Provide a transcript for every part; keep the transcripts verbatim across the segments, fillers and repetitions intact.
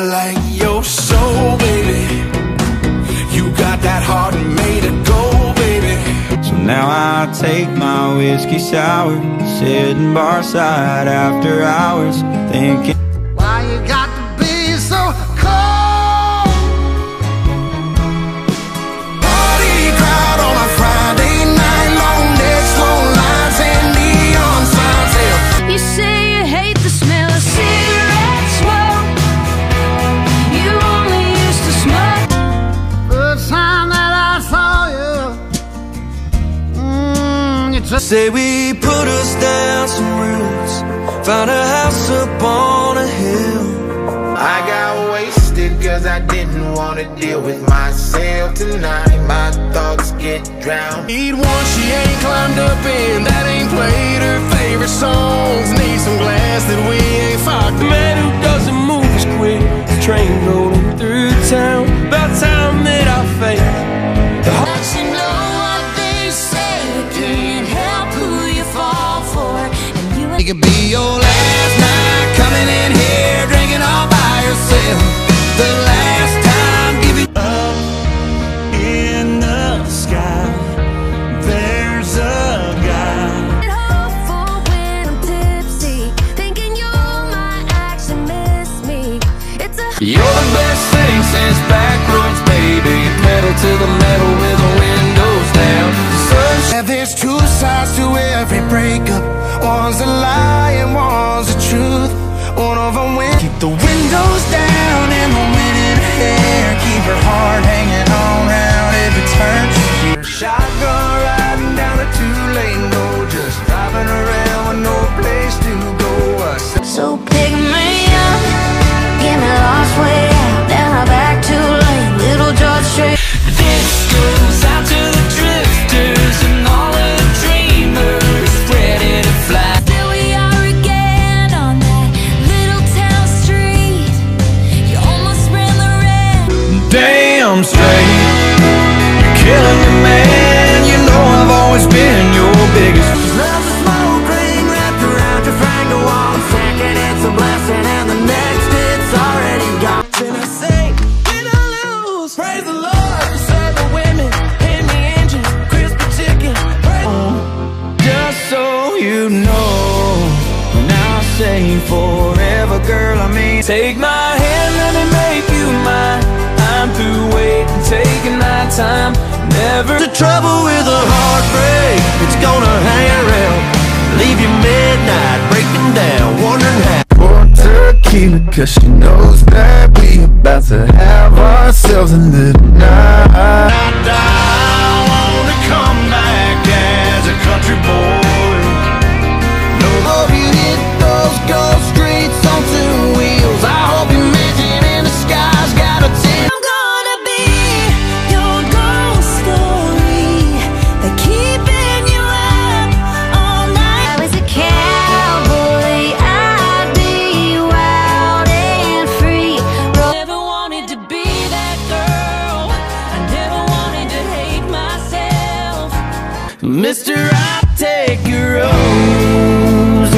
like your soul, baby. You got that heart made of gold, baby. So now I take my whiskey sour, sitting bar side after hours, thinking, why you got to be so cold? Party crowd on a Friday night, long days, long lines and neon signs. You say you hate the smell of cigarette smoke. You only used to smoke. First time that I saw you, mm, you just say we put us down some roots, found a house up on a hill. I got wasted cause I didn't want to deal with myself tonight. My thoughts get drowned. Need one she ain't climbed up in, that ain't played her favorite songs. Need some glass that we ain't fucked. The man who doesn't move is quick, the train rolling through town. About time that I face the heart. But you know what they say, you can't help who you fall for. And you It could be your last night coming in here drinking all by yourself. The last time giving up in the sky. There's a guy. hopeful when I'm tipsy, thinking you might actually miss me. It's a You're the best thing since backroads, baby. Pedal to the metal with the windows down. Sunshine. There's two sides to every breakup. One's a lie and one's the truth. One of them wins. Keep the windows down and the wind in her hair. Keep her heart hanging on round every turn. Keep her shotgun riding down a two-lane road, just driving around with no place to go. So pick me up, get me lost way out, then I'm back to lane, little George Strait. This goes out to the drifters and all the dreamers ready to fly. There we are again on that little town street. You almost ran the red. Damn straight, you're killing me, man. You know I've always been your biggest. Love the smoke ring wrapped around your finger. One second it's a blessing and the next it's already gone. Then I say, win or lose, praise the Lord for serving women in the engine, crispy chicken. Just so you know, when I say forever, girl, I mean take my hand, let me make you mine. I'm through waiting, taking my time. Never the trouble with a heartbreak, it's gonna hang around, leave you midnight breaking down, wondering how. Pour tequila cause she knows that we about to have ourselves a little night. I wanna come back as a country boy. No, hope you hit those ghost streets on two wheels. I hope your mansion in the sky's got a tin. I'm gonna be your ghost story, the keeping you up all night. I was a cowboy, I'd be wild and free. Never wanted to be that girl, I never wanted to hate myself. Mister, I take your roses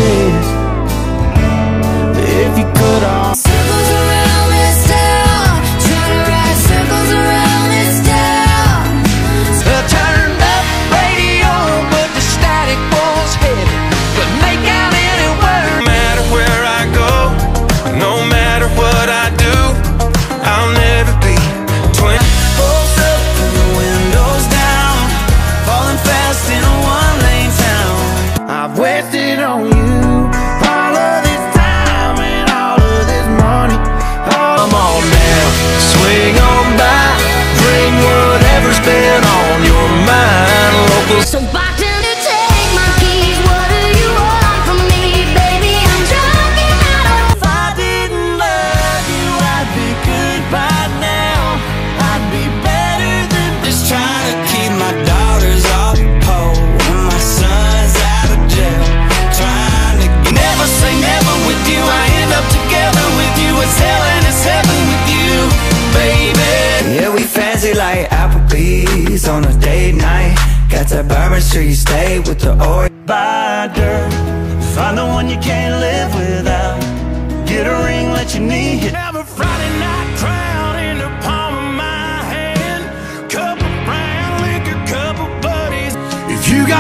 if you could all. Circles around this town, trying to ride circles around this town. I turned up radio, but the static was heavy. But make out anywhere. No matter where I go, no matter what I do, I'll never be twenty. Folks up and the windows down, falling fast in a one-lane town. I've wasted on you all of this time and all of this money. All Come on now, swing on by, bring whatever's been on your mind. Local. So bartender, take my keys. What do you want from me, baby? I'm drunk and I don't. If I didn't love you, I'd be good by now. I'd be better than just trying to keep my daughters off pole and my sons out of jail. Trying to never say never with you. I end up together with you. It's hell and it's heaven with you, baby. Yeah, we fancy like Applebee's on a date night. Got that Bourbon Street stay with the oil. Bye, girl. Find the one you can't live without. Get a ring, let you need it. Have a Friday night.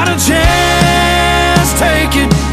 got a chance, take it.